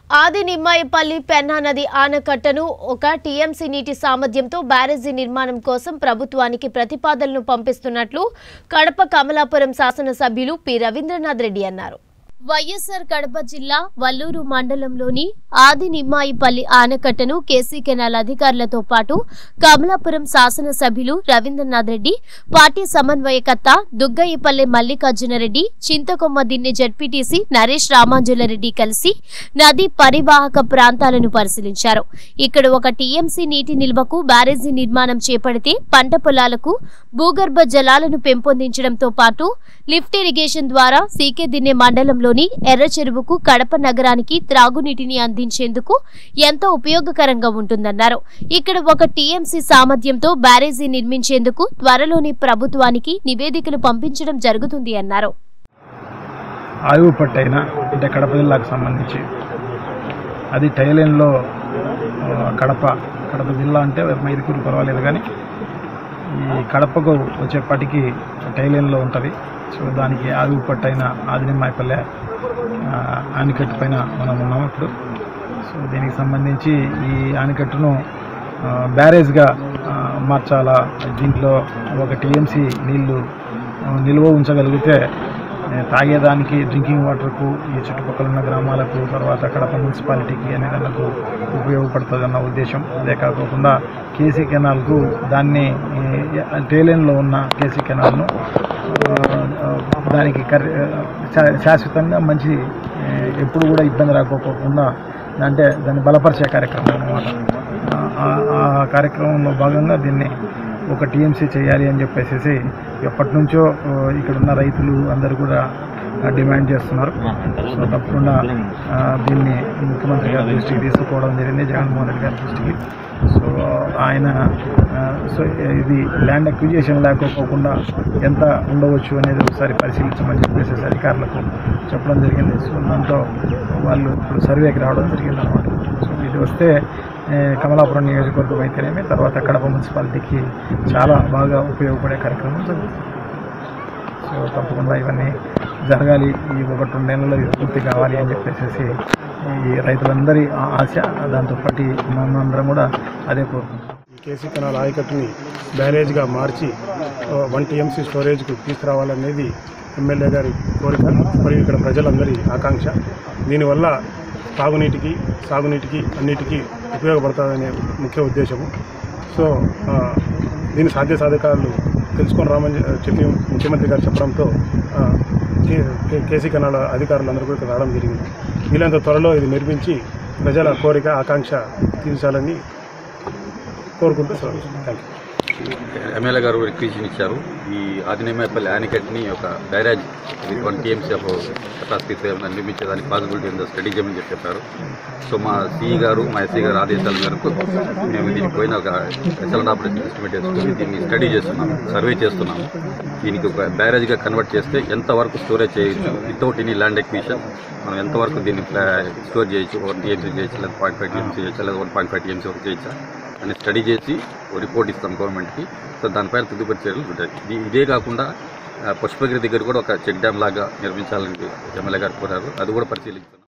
ఆది నిమ్మాయపల్లి పెన్నా నది ఆనకట్టను ఒక టీఎంసీ నీటి సామర్థ్యంతో బ్యారేజీ నిర్మాణం కోసం ప్రభుత్వానికి ప్రతిపాదనలు పంపిస్తున్నట్లు కడప కమలాపురం శాసనసభ్యులు పి రవీంద్రనాథ్ రెడ్డి అన్నారు. వైఎస్ఆర్ కడప జిల్లా వల్లూరు మండలంలోని ఆది నిమ్మాయిపల్లి ఆనకట్టను కేసీ కెనాల్ అధికారులతో పాటు కమలాపురం శాసనసభ్యులు రవీంద్రనాథ్ రెడ్డి, పార్టీ సమన్వయకర్త దుగ్గయ్యపల్లె మల్లికార్జునరెడ్డి, చింతకొమ్మ దిన్నె జడ్పీటీసీ నరేష్ రామాంజులరెడ్డి కలిసి నది పరివాహక ప్రాంతాలను పరిశీలించారు. ఇక్కడ ఒక టీఎంసీ నీటి నిల్వకు బ్యారేజీ నిర్మాణం చేపడితే పంట పొలాలకు భూగర్భ జలాలను పెంపొందించడంతో పాటు లిఫ్ట్ ఇరిగేషన్ ద్వారా సీకే దిన్నె మండలంలో ఎర్ర చెరువుకు కడప నగరానికి త్రాగునీటిని అందించేందుకు ఎంతో ఉపయోగకరంగా ఉంటుందన్నారు. ఇక్కడ ఒక టీఎంసీ సామర్థ్యంతో బ్యారేజీ నిర్మించేందుకు త్వరలోనే ప్రభుత్వానికి నివేదికలు పంపించడం జరుగుతుంది అన్నారు. ఆయువు పట్టైన అంటే కడప జిల్లాకు సంబంధించి అది టైలెన్లో కడప జిల్లా అంటే మైదుకూరు పర్వాలేదు, కానీ ఈ కడపకు వచ్చేప్పటికి టైలెన్లో ఉంటుంది. సో దానికి ఆయువు పట్టైన ఆది నిమ్మాయపల్లె ఆనకట్టు పైన మనం ఉన్నాం ఇప్పుడు. సో దీనికి సంబంధించి ఈ ఆనకట్టును బ్యారేజ్గా మార్చాలా, దీంట్లో ఒక టీఎంసీ నీళ్లు నిల్వ ఉంచగలిగితే తాగేదానికి డ్రింకింగ్ వాటర్కు ఈ చుట్టుపక్కల ఉన్న గ్రామాలకు, తర్వాత కడప మున్సిపాలిటీకి అనేదానికి ఉపయోగపడుతుందన్న ఉద్దేశం. అదే కాకుండా కేసీ కెనాల్కు దాన్ని టేలెన్లో ఉన్న కేసీ కెనాల్ను దానికి శాశ్వతంగా మంచి ఎప్పుడు కూడా ఇబ్బంది రాకపోకుండా అంటే దాన్ని బలపరిచే కార్యక్రమం అన్నమాట. ఆ కార్యక్రమంలో భాగంగా దీన్ని ఒక టీఎంసీ చేయాలి అని చెప్పేసి ఎప్పటి నుంచో ఇక్కడున్న రైతులు అందరూ కూడా డిమాండ్ చేస్తున్నారు. సో తప్పకుండా దీన్ని ముఖ్యమంత్రి గారి దృష్టికి తీసుకుపోవడం జరిగింది, జగన్మోహన్ రెడ్డి గారి దృష్టికి. సో ఆయన ఇది ల్యాండ్ అక్విజిషన్ లేకపోకుండా ఎంత ఉండవచ్చు అనేది ఒకసారి పరిశీలించమని చెప్పేసి అధికారులకు చెప్పడం జరిగింది. సో దాంతో వాళ్ళు ఇప్పుడు సర్వేకి రావడం జరిగింది అన్నమాట. సో ఇది వస్తే కమలాపురం నియోజకవర్గం అయితేనేమి, తర్వాత కడప మున్సిపాలిటీకి చాలా బాగా ఉపయోగపడే కార్యక్రమం జరుగుతుంది. సో తప్పకుండా ఇవన్నీ జరగాలి, ఈ 1-2 నెలల్లో పూర్తి కావాలి అని చెప్పేసి ఈ రైతులందరి ఆశ. దాంతోపాటు మనందరం కూడా అదే కోరుకుంటాం. కేసీ కెనాల్ ఆయకట్టుని బ్యారేజ్గా మార్చి 1 టీఎంసీ స్టోరేజ్కు తీసుకురావాలనేది ఎమ్మెల్యే గారి కోరిక, మరియు ఇక్కడ ప్రజలందరి ఆకాంక్ష. దీనివల్ల తాగునీటికి, సాగునీటికి అన్నిటికీ ఉపయోగపడుతుందనే ముఖ్య ఉద్దేశము. సో దీని సాధ్యసాధకాలు తెలుసుకొని రామని చెప్పి ముఖ్యమంత్రి గారు చెప్పడంతో కేసీ కెనాల్ అధికారులందరూ కూడా ఇక్కడ రావడం జరిగింది. వీళ్ళంత త్వరలో ఇది నిర్మించి ప్రజల కోరిక, ఆకాంక్ష తీర్చాలని కోరుకుంటూ థ్యాంక్ యూ. ఎమ్మెల్యే గారు రిక్వెషన్ ఇచ్చారు. ఈ ఆది నిమ్మాయపల్లి ఆనకట్ని ఒక బ్యారేజ్ 1 టీఎంసీ ఆఫ్ కెపాసిటీ నిర్మించేదానికి పాసిబిలిటీ ఉందో స్టడీ చేయమని చెప్పారు. సో మా సిఈ గారు, మా ఎస్సీ గారు ఆదేశాల మేరకు మేము దీనికి పోయిన ఒక ఎక్సలెంట్ ఆపరేషన్ ఎస్టిమేట్ వేసుకుని దీన్ని స్టడీ చేస్తున్నాము, సర్వే చేస్తున్నాము. దీనికి ఒక బ్యారేజ్గా కన్వర్ట్ చేస్తే ఎంతవరకు స్టోరేజ్ చేయొచ్చు వితౌట్ ఎనీ ల్యాండ్ ఎక్విజిషన్, మనం ఎంతవరకు దీన్ని స్టోర్ చేయొచ్చు. 1 టీఎంసీ చేయొచ్చు, లేదా 0.5 టీఎంసీ చేయొచ్చు, లేదా 1.5 టీఎంసీ వరకు చేయొచ్చా అని స్టడీ చేసి రిపోర్ట్ ఇస్తాం గవర్నమెంట్కి. సో దానిపైన తదుపరి చర్యలు ఉంటాయి. ఇదే కాకుండా పుష్పగిరి దగ్గర కూడా ఒక చెక్ డ్యామ్ లాగా నిర్మించాలని ఎమ్మెల్యే గారు కోరారు, అది కూడా పరిశీలించారు.